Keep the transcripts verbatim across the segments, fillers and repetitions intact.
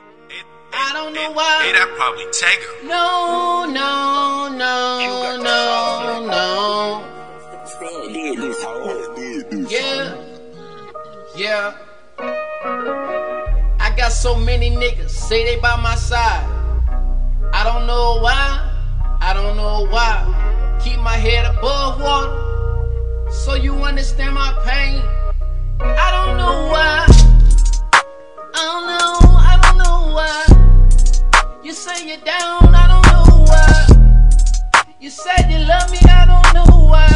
I don't know why. Hey, that probably Tega. No, no, no, no, no. Yeah, yeah. I got so many niggas say they by my side. I don't know why. I don't know why. Keep my head above water, so you understand my pain. I don't know why. I don't know. I don't know why. You say you're down, I don't know why. You said you love me, I don't know why.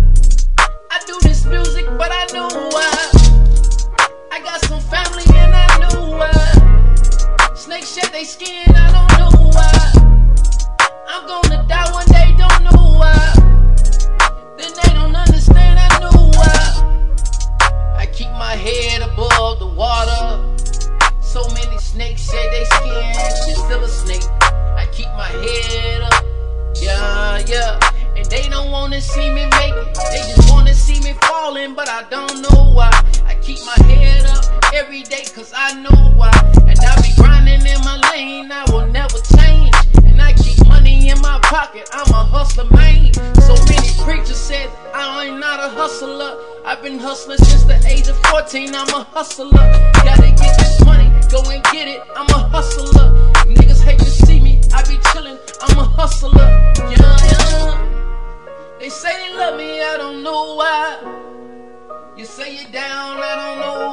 I do this music, but I know why. I got some family and I know why. Snakes shed they skin, I don't know why. I'm gonna die one day, don't know why. Then they don't understand, I know why. I keep my head above the water. So many snakes shed they skin, you're still a snake. I keep my head up, yeah, yeah. And they don't wanna see me make it, they just wanna see me falling, but I don't know why. I keep my head up every day, cause I know why. And I be grinding in my lane, I will never change. And I keep money in my pocket, I'm a hustler, man. So many preachers said I ain't not a hustler. I've been hustling since the age of fourteen, I'm a hustler. Gotta get this money, go and get it, I'm a hustler. Niggas hate to see me, I be chillin', I'm a hustler. Yeah, yeah. They say they love me, I don't know why. You say you're down, I don't know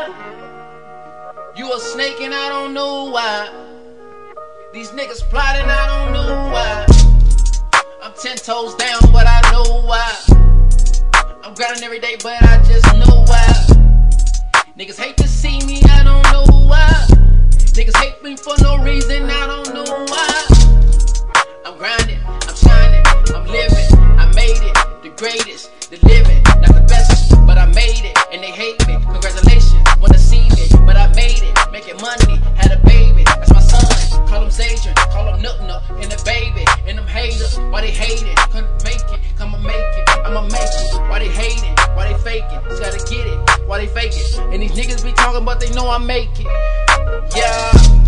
why. You a snake and I don't know why. These niggas plotting, I don't know why. I'm ten toes down, but I know why. I'm grinding every day, but I just know why. Niggas hate to see me, I don't know why. Niggas hate me for no reason, I don't know why. I'm grinding, I'm shining, I'm living. I made it, the greatest, the living. Not the best, but I made it, and they hate me. Congratulations, wanna see me, but I made it. Making money, had a baby, that's my son. Call him Zadrian, call him Nook Nook, and the baby. And them haters, why they hating? Couldn't make it, I'ma make it, I'ma make it. Why they hating? Why they faking? Just gotta get it, why they fake it? And these niggas be talking, but they know I make it. Yeah.